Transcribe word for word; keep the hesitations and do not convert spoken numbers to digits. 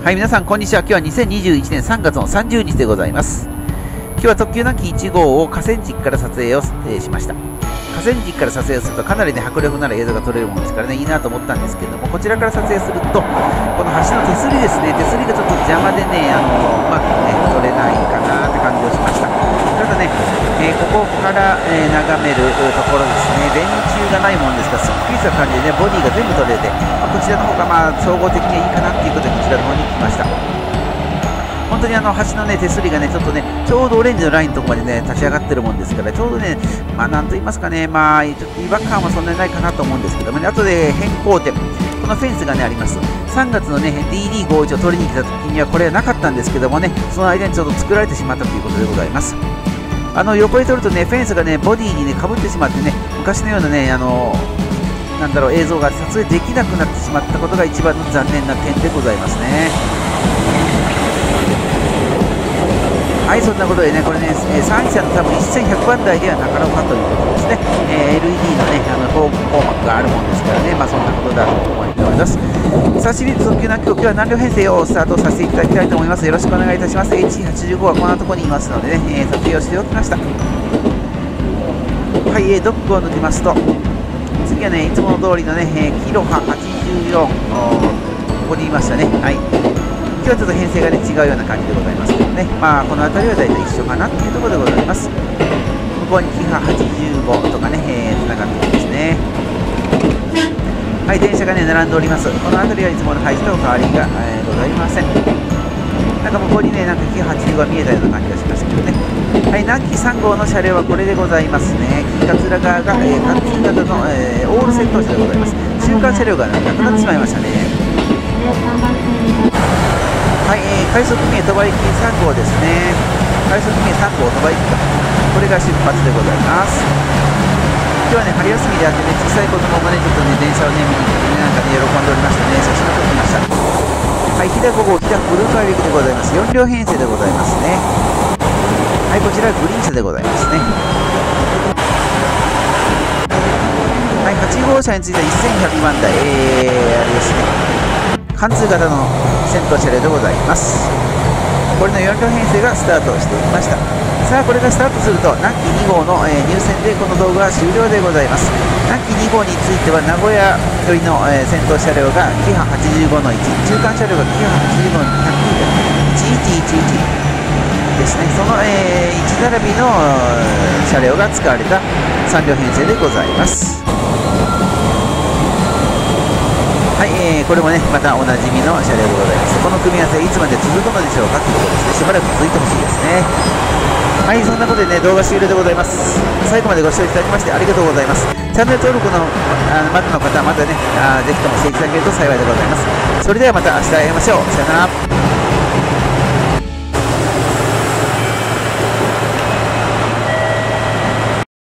はい、皆さんこんにちは。今日はにせんにじゅういちねんさんがつのさんじゅうにちでございます。今日は特急なきいち号を河川敷から撮影を、えー、しました。河川敷から撮影をするとかなりね迫力なら映像が撮れるものですからね、いいなと思ったんですけれども、こちらから撮影するとこの橋の手すりですね、手すりがちょっと邪魔でね、あのうまくね撮れないかなって感じをしました。ただね、えー、ここから、えー、眺めるところですね、電柱がないもんですがすっきりした感じでね、ボディが全部撮れて、まあ、こちらの方がまあ総合的にはいいかなっていうことでこちらの方に来ました。本当にあの橋のね手すりがねちょっとねちょうどオレンジのラインのところまでね立ち上がってるもんですから、ちょうどねまあなんと言いますかね、まあちょっと違和感はそんなにないかなと思うんですけどもね、後で変更点、このフェンスがねあります。さんがつのね ディーディーごじゅういち を取りに来た時にはこれはなかったんですけどもね、その間にちょうど作られてしまったということでございます。あの横で撮るとねフェンスがねボディにねかぶってしまってね、昔のようなねあのなんだろう映像が撮影できなくなってしまったことが一番の残念な点でございますね。はい、そんなことでね、これね、えー、サンシャの多分せんひゃくばんだいではなかなかということですね。えー、エルイーディー のね、あの光幕があるもんですからね、まあそんなことだと思います。さあ、シリーズ特急な今日は何両編成をスタートさせていただきたいと思います。よろしくお願いいたします。エイチはちじゅうご はこんなところにいますのでね、えー、撮影をしておきました。はい、えー、ドックを抜けますと、次はね、いつもの通りのね、えー、キロハはちじゅうよん、ここにいましたね。はい。今日はちょっと編成が、ね、違うような感じでございますけどね、まあこの辺りは大体一緒かなっていうところでございます。向こうにキハはちじゅうごとかね、えー、つながっていますね。はい、電車がね並んでおります。この辺りはいつもの配置と変わりが、えー、ございません。なんか向こうにねなんかキハはちじゅうごが見えたような感じがしましたけどね。はい、南紀さん号の車両はこれでございますね。金桂川が、えー、貫通型の、えー、オール先頭車でございます。中間車両がなくなってしまいましたね。はい、えー、快速名鳥羽行きさん号ですね。快速名さん号鳥羽行きか。これが出発でございます。今日はね、春休みであってね、小さい子供もね、ちょっとね、電車をね、見に行ってね、なんかね、喜んでおりましたね。写真を撮ってきました。はい、飛騨ご号、飛騨ブルーカー行きでございます。よん両編成でございますね。はい、こちらグリーン車でございますね。はい、はち号車についてはせんひゃくばんだい、えー、あれですね。貫通型の先頭車両でございます。これのよん両編成がスタートしていきました。さあこれがスタートすると南紀に号の、えー、入線でこの動画は終了でございます。南紀に号については名古屋寄りの、えー、先頭車両がキハはちじゅうごのいち、中間車両がキハはちじゅうごのひゃくいちいちいちいちですね。その、えー、いち並びの車両が使われたさん両編成でございます。はい、えー、これもねまたおなじみの車両でございます。この組み合わせいつまで続くのでしょうかということですね。しばらく続いてほしいですね。はい、そんなことでね動画終了でございます。最後までご視聴いただきましてありがとうございます。チャンネル登録のあまだの方はまだねあぜひともしていただけると幸いでございます。それではまた明日会いましょう。さよなら。